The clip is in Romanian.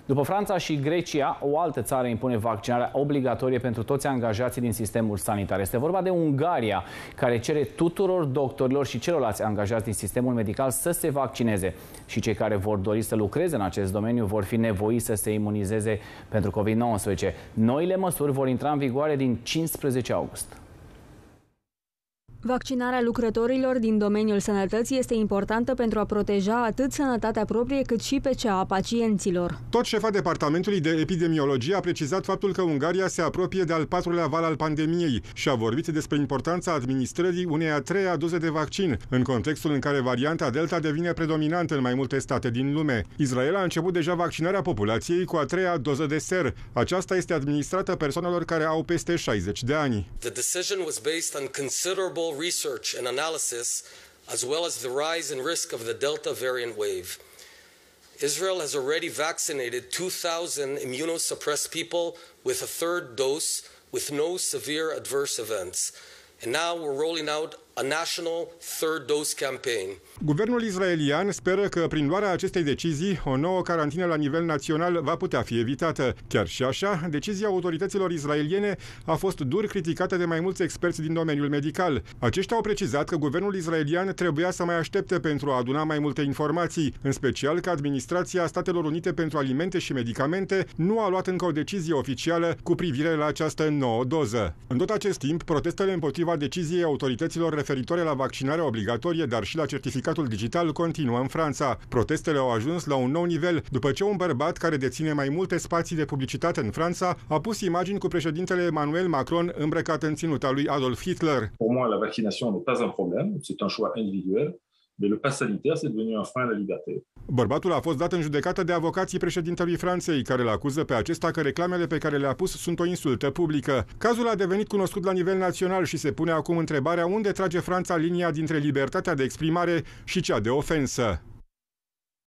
După Franța și Grecia, o altă țară impune vaccinarea obligatorie pentru toți angajații din sistemul sanitar. Este vorba de Ungaria, care cere tuturor doctorilor și celorlalți angajați din sistemul medical să se vaccineze. Și cei care vor dori să lucreze în acest domeniu vor fi nevoiți să se imunizeze pentru COVID-19. Noile măsuri vor intra în vigoare din 15 august. Vaccinarea lucrătorilor din domeniul sănătății este importantă pentru a proteja atât sănătatea proprie cât și pe cea a pacienților. Tot șefa Departamentului de Epidemiologie a precizat faptul că Ungaria se apropie de al patrulea val al pandemiei și a vorbit despre importanța administrării unei a treia doze de vaccin, în contextul în care varianta Delta devine predominantă în mai multe state din lume. Israel a început deja vaccinarea populației cu a treia doză de ser. Aceasta este administrată persoanelor care au peste 60 de ani. The decision was based on considerable research and analysis, as well as the rise in risk of the Delta variant wave. Israel has already vaccinated 2,000 immunosuppressed people with a third dose with no severe adverse events. And now we're rolling out a national third dose campaign. Guvernul israelian speră că prin luarea acestei decizii, o nouă carantină la nivel național va putea fi evitată. Chiar și așa, decizia autorităților israeliene a fost dur criticată de mai mulți experți din domeniul medical. Aceștia au precizat că guvernul israelian trebuia să mai aștepte pentru a aduna mai multe informații, în special că Administrația Statelor Unite pentru Alimente și Medicamente nu a luat încă o decizie oficială cu privire la această nouă doză. În tot acest timp, protestele împotriva deciziei autorităților referitoare la vaccinarea obligatorie, dar și la certificatul digital, continuă în Franța. Protestele au ajuns la un nou nivel după ce un bărbat care deține mai multe spații de publicitate în Franța a pus imagini cu președintele Emmanuel Macron îmbrăcat în ținuta lui Adolf Hitler. Pour moi, la vaccination n'est pas un problème, c'est un choix individuel. Mais le pass sanitaire, c'est devenu un frein à la liberté. Bărbatul a fost dat în judecată de avocații președintelui Franței, care îl acuză pe acesta că reclamele pe care le-a pus sunt o insultă publică. Cazul a devenit cunoscut la nivel național și se pune acum întrebarea unde trage Franța linia dintre libertatea de exprimare și cea de ofensă.